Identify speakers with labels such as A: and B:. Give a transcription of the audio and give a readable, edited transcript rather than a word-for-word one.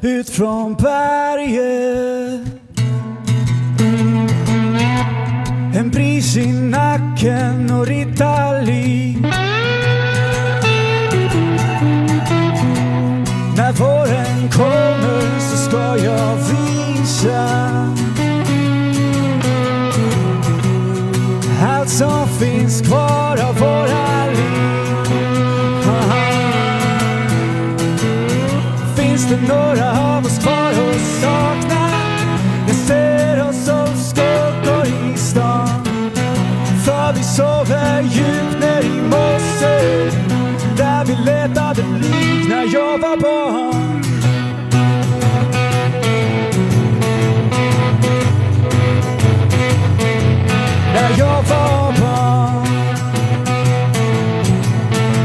A: ut från berget. En bris i nacken och Ritalin. När våren kommer så ska jag visa allt som finns kvar av våra liv. Finns det några av oss kvar och saknar? Jag ser oss som skuggor i stan. För vi sover djupt ner i mossen där vi letade liv när jag var barn.